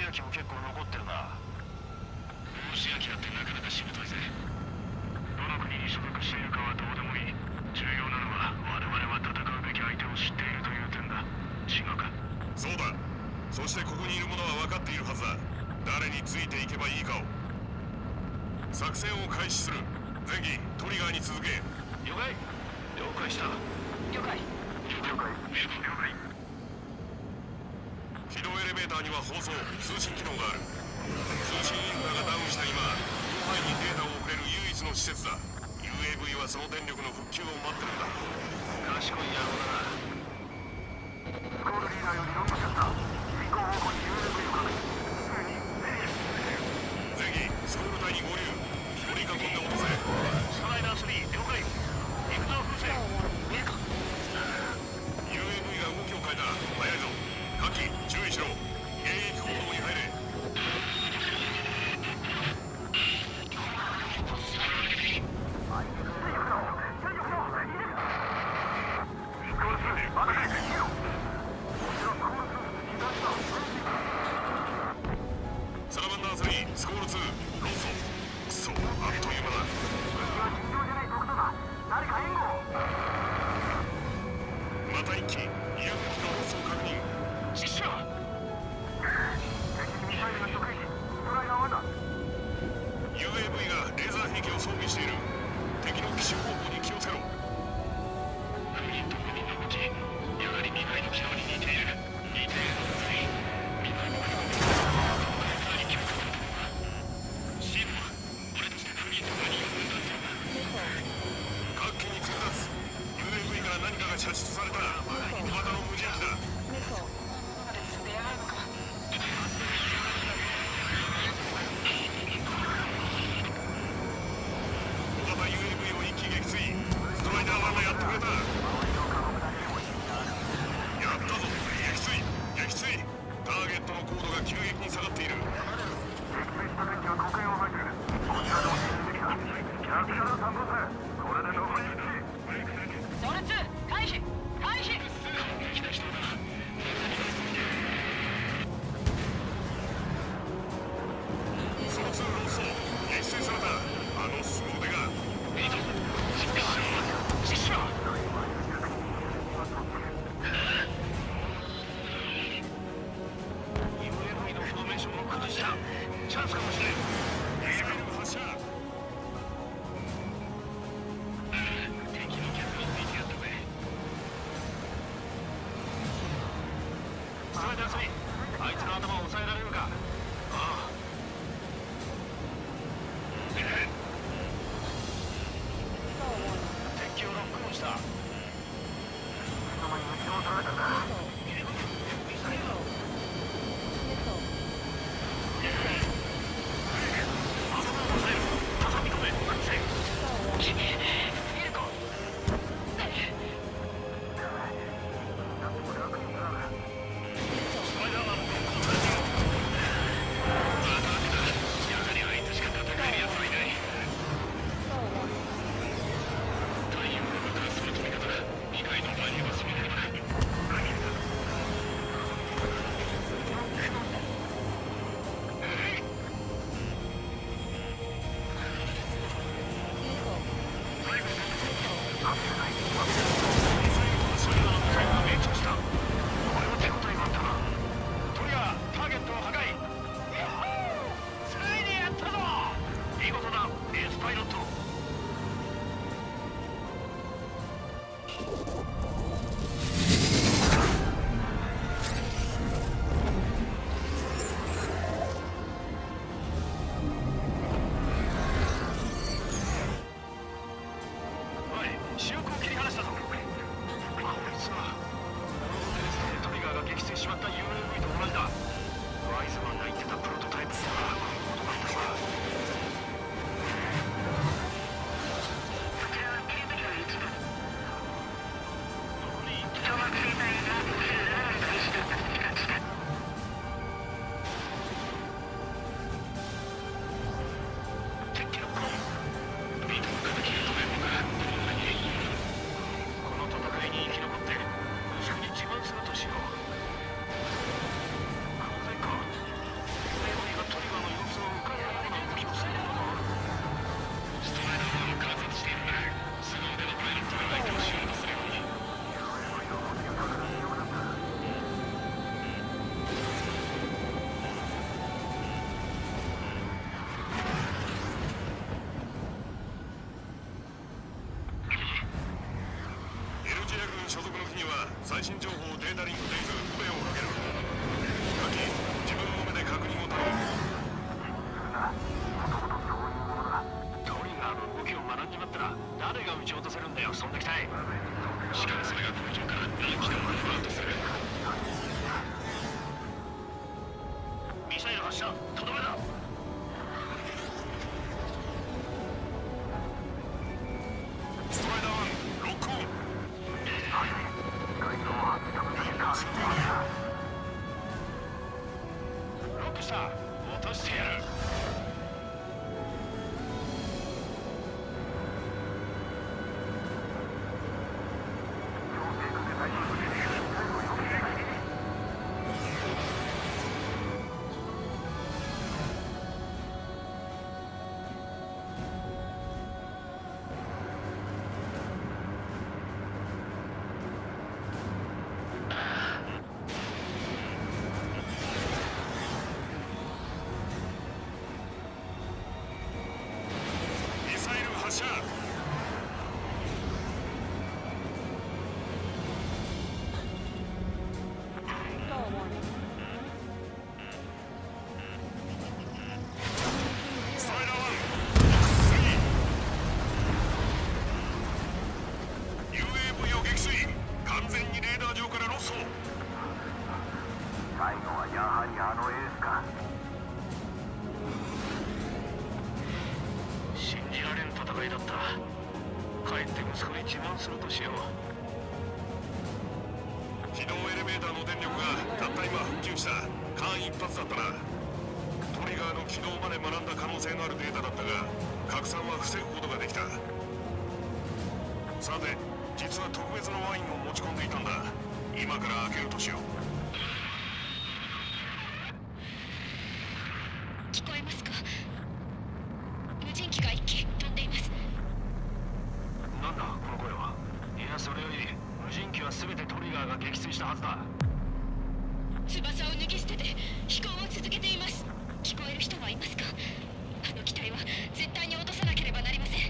焼も結構残ってるな。大石焼ってなかなかしぶといぜ。どの国に所属しているかはどうでもいい。重要なのは我々は戦うべき相手を知っているという点だ。違うか？ そうだ。そしてここにいる者は分かっているはずだ。誰についていけばいいかを。作戦を開始する。ゼギ、トリガーに続け。 了解。了解した。 了解。 了解。了解。 起動エレベーターには放送、通信機能がある。通信インフラがダウンした今、広範囲にデータを送れる唯一の施設だ。UAV はその電力の復旧を待ってるんだ。 賢い野郎だな。 スコールリーダーよりロックシャッター。進行方向に UAV を確認。すぐにゼギ、スコール隊に合流。取り囲んで落とせ。 ストライダー3、了解。陸上風船、見えか？ UAV が動きを変えた。早いぞ。カキ、注意しろ。迎撃行動に入れ。サラマンダー3、スコール2、ロッソ。くそ、あっという間だ。 尋常じゃない速度だ。誰か援護を。 また一機、200機のロスを確認。 実施は敵ミサイルが直撃。ストライダー1だ。 UAV がレーザー兵器を装備している。敵の奇襲方向に気をつけろ。 封印と封印の武器、やはり未開の機能に似ている。似ている。未開の機能に何強化すると思う。シーボは俺たちで封印と何を分断するんだ。 各機に通達。UAV から何かが射出された。小型の無人機だ。 進んでやがるのか。 小型 UAV を一気撃墜。ストライダー1がやってくれた。やったぞ。撃墜撃墜。ターゲットの高度が急激に下がっている。 撃墜した敵は黒煙を吐いている。こちらでも進んできた。キャプチャー3号船。これで残り1機。 ゾーン2、回避回避。 攻撃できたな。 その2ロッソ、撃墜された。あの凄腕が。 リード、実施はUAV のフォーメーションを崩した。チャンスかもしれん。 ミサイル発射。 敵の客を見てやったぜ。ストライダー3、あいつの頭を押さえられるか？ああ。敵をロックオンした。 いつの間に撃ち戻されたんだ。 ミサイルだ。 最新情報をデータリンクできる不便をかける。ガキ、自分の目で確認を頼む。 トリガーの動きを学んじまったら誰が撃ち落とせるんだよ、そんな機体。しかもそれが空中から何機でもフラウトする。ミサイル発射、とどめだ。 ストライダー1、ロックオン。 ロックした、落としてやる。 ミサイル発射。ストライダー1、UAV を撃墜。完全にレーダー上からロスト。 最後はやはりあのエースか。 信じられん戦いだった。帰って息子に自慢するとしよう。 起動エレベーターの電力がたった今復旧した。間一髪だったな。トリガーの起動まで学んだ可能性のあるデータだったが、拡散は防ぐことができた。さて、実は特別なワインを持ち込んでいたんだ。今から開けるとしよう。 聞こえますか？無人機が1機飛んでいます。 なんだこの声は。いや、それより無人機は全てトリガーが撃墜したはずだ。 翼を脱ぎ捨てて飛行を続けています。聞こえる人はいますか？あの機体は絶対に落とさなければなりません。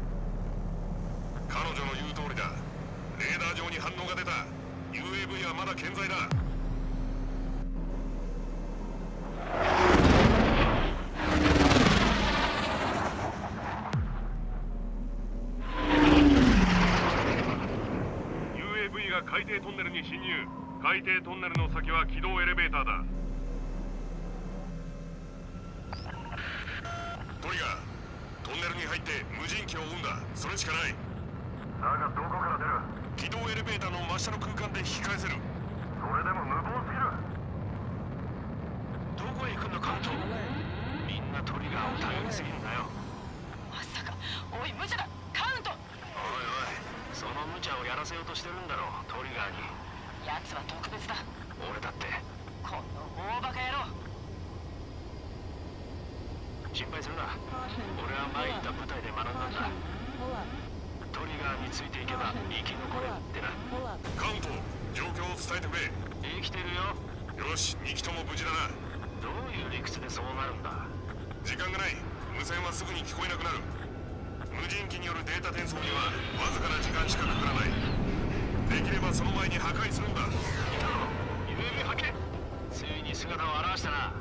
彼女の言う通りだ。レーダー上に反応が出た。 UAV はまだ健在だ。UAV が海底トンネルに侵入。海底トンネルの先は軌道エレベーターだ。トリガー、トンネルに入って無人機を追うんだ。それしかない。 だがどこから出る？ 軌道エレベーターの真下の空間で引き返せる。 それでも無謀すぎる。 どこへ行くんだカウント。みんなトリガーを頼りすぎるんだよ。 まさか。おい無茶だカウント。 おいおい、その無茶をやらせようとしてるんだろう、トリガーに。 奴は特別だ。 俺だってこの大バカ野郎。 心配するな。俺は前行った舞台で学んだんだ。トリガーについていけば生き残れってな。 カウント、状況を伝えてくれ。 生きてるよ。 よし、2機とも無事だな。 どういう理屈でそうなるんだ。 時間がない。無線はすぐに聞こえなくなる。無人機によるデータ転送にはわずかな時間しかかからない。できればその前に破壊するんだ。 いたろ、UAV 発見。ついに姿を現したな。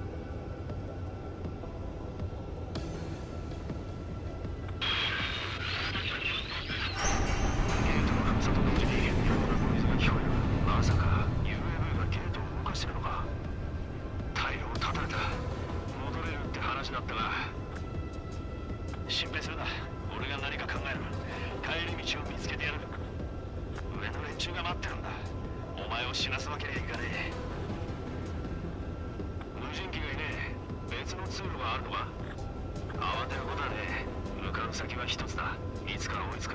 ゲートの封鎖と同時に妙なノイズが聞こえる。まさか UAV がゲートを動かしてるのか。退路を断たれた。戻れるって話だったが、心配するな。俺が何か考える。帰り道を見つけてやる。上の連中が待ってるんだ。お前を死なすわけにはいかねえ。無人機がいねえ。別の通路があるのか。慌てることはねえ。向かう先は一つだ。いつか追いつく。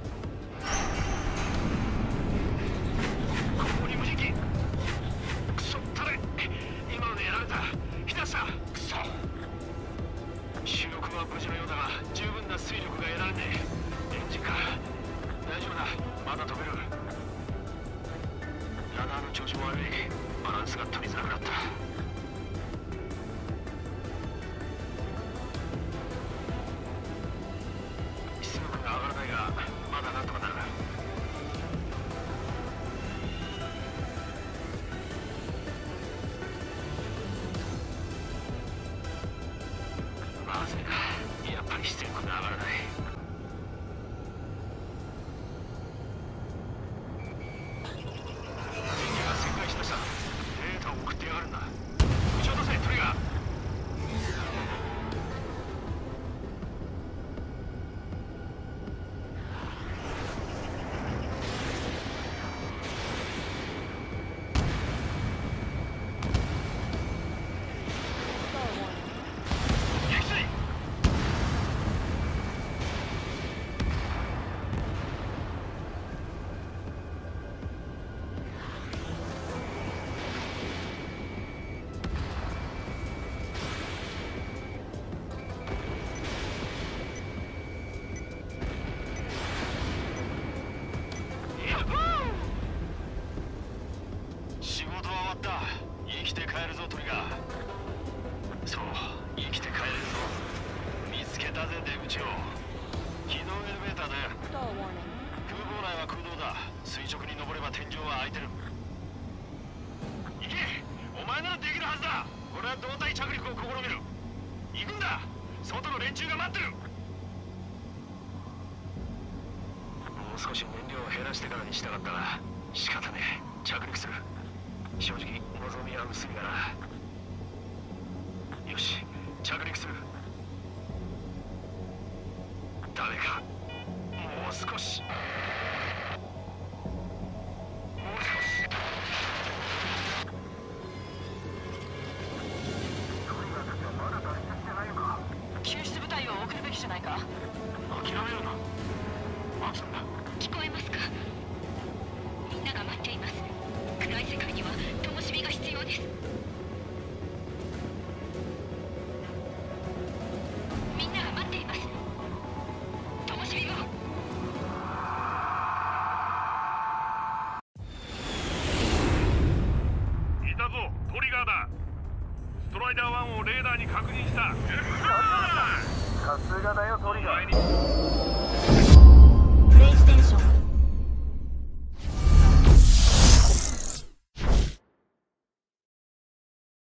ここに無人機。くそ、 いてる。行け、お前ならできるはずだ。俺は胴体着陸を試みる。行くんだ。外の連中が待ってる。もう少し燃料を減らしてからにしたかったが仕方ねえ。着陸する。正直望みは薄いがな。よし、着陸する。ダメか。もう少し。 救出部隊を送るべきじゃないか。 諦めるな。待つんだ。 聞こえますか？みんなが待っています。暗い世界には灯火が必要です。みんなが待っています。灯火を。 いたぞ、トリガーだ。ストライダー1をレーダーに確認した。 さすがだよトリガー。 前に